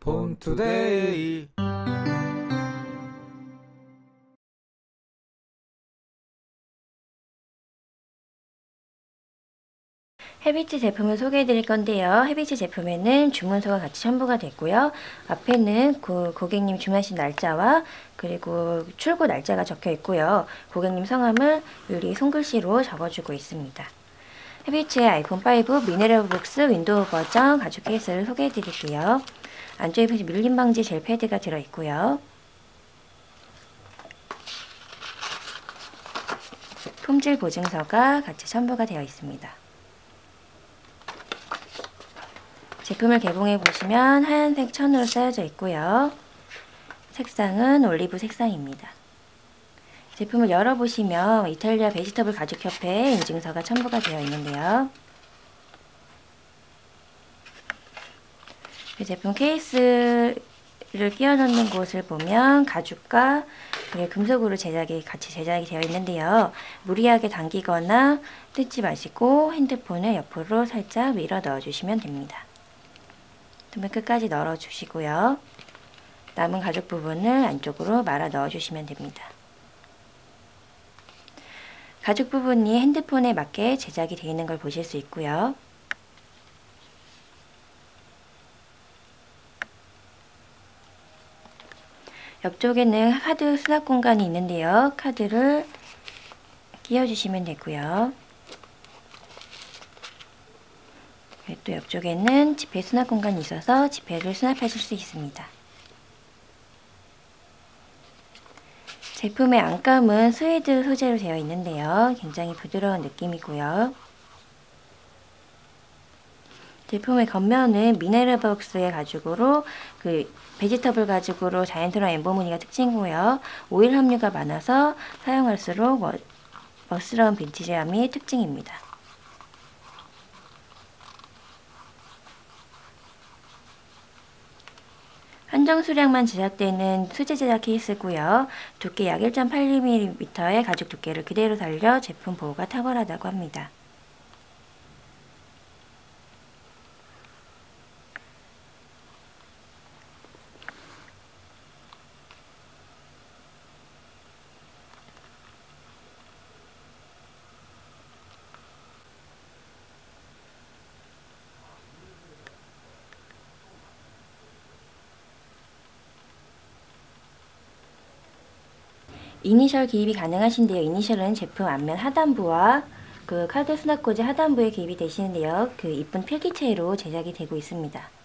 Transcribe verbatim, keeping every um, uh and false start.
폰투데이. 헤비츠 제품을 소개해 드릴 건데요. 헤비츠 제품에는 주문서가 같이 첨부가 됐고요. 앞에는 그 고객님 주문하신 날짜와 그리고 출고 날짜가 적혀 있고요. 고객님 성함을 유리 손글씨로 적어주고 있습니다. 헤비츠의 아이폰 파이브 미네랄북스 윈도우 버전 가죽 케이스를 소개해 드릴게요. 안쪽에 밀림 방지 젤 패드가 들어있고요. 품질 보증서가 같이 첨부가 되어 있습니다. 제품을 개봉해 보시면 하얀색 천으로 쌓여져 있고요. 색상은 올리브 색상입니다. 제품을 열어보시면 이탈리아 베지터블 가죽협회 인증서가 첨부가 되어 있는데요. 이 제품 케이스를 끼워 넣는 곳을 보면 가죽과 금속으로 제작이 같이 제작이 되어 있는데요. 무리하게 당기거나 뜯지 마시고 핸드폰을 옆으로 살짝 밀어 넣어 주시면 됩니다. tum을 끝까지 널어 주시고요. 남은 가죽 부분을 안쪽으로 말아 넣어 주시면 됩니다. 가죽 부분이 핸드폰에 맞게 제작이 되어 있는 걸 보실 수 있고요. 옆쪽에는 카드 수납 공간이 있는데요. 카드를 끼워 주시면 되고요. 또 옆쪽에는 지폐 수납 공간이 있어서 지폐를 수납하실 수 있습니다. 제품의 안감은 스웨이드 소재로 되어 있는데요. 굉장히 부드러운 느낌이고요. 제품의 겉면은 미네랄박스의 가죽으로 그 베지터블 가죽으로 자연스러운 엠보 무늬가 특징이고요. 오일 함유가 많아서 사용할수록 멋, 멋스러운 빈티지함이 특징입니다. 한정 수량만 제작되는 수제 제작 케이스고요. 두께 약 일 점 팔 밀리미터의 가죽 두께를 그대로 살려 제품 보호가 탁월하다고 합니다. 이니셜 기입이 가능하신데요. 이니셜은 제품 앞면 하단부와 그 카드 수납꽂이 하단부에 기입이 되시는데요. 그 이쁜 필기체로 제작이 되고 있습니다.